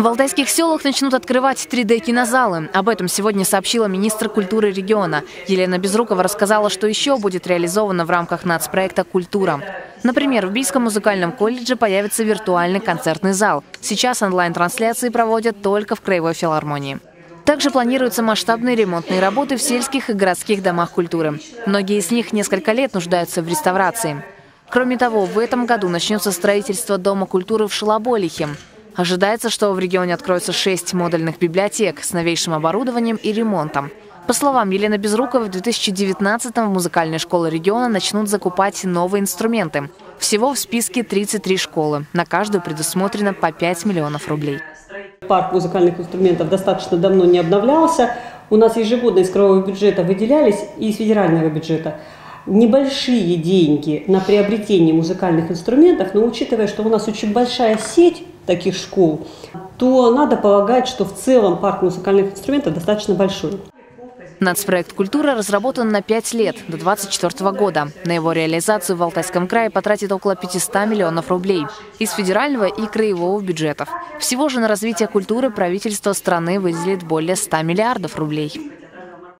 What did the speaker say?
В алтайских селах начнут открывать 3D-кинозалы. Об этом сегодня сообщила министр культуры региона. Елена Безрукова рассказала, что еще будет реализовано в рамках нацпроекта «Культура». Например, в Бийском музыкальном колледже появится виртуальный концертный зал. Сейчас онлайн-трансляции проводят только в Краевой филармонии. Также планируются масштабные ремонтные работы в сельских и городских домах культуры. Многие из них несколько лет нуждаются в реставрации. Кроме того, в этом году начнется строительство Дома культуры в Шалоболихе. Ожидается, что в регионе откроется 6 модульных библиотек с новейшим оборудованием и ремонтом. По словам Елены Безруковой, в 2019-м в музыкальные школы региона начнут закупать новые инструменты. Всего в списке 33 школы. На каждую предусмотрено по 5 миллионов рублей. Парк музыкальных инструментов достаточно давно не обновлялся. У нас ежегодно из краевого бюджета выделялись и из федерального бюджета небольшие деньги на приобретение музыкальных инструментов, но учитывая, что у нас очень большая сеть таких школ, то надо полагать, что в целом парк музыкальных инструментов достаточно большой. Нацпроект «Культура» разработан на 5 лет, до 2024 года. На его реализацию в Алтайском крае потратит около 500 миллионов рублей из федерального и краевого бюджетов. Всего же на развитие культуры правительство страны выделит более 100 миллиардов рублей.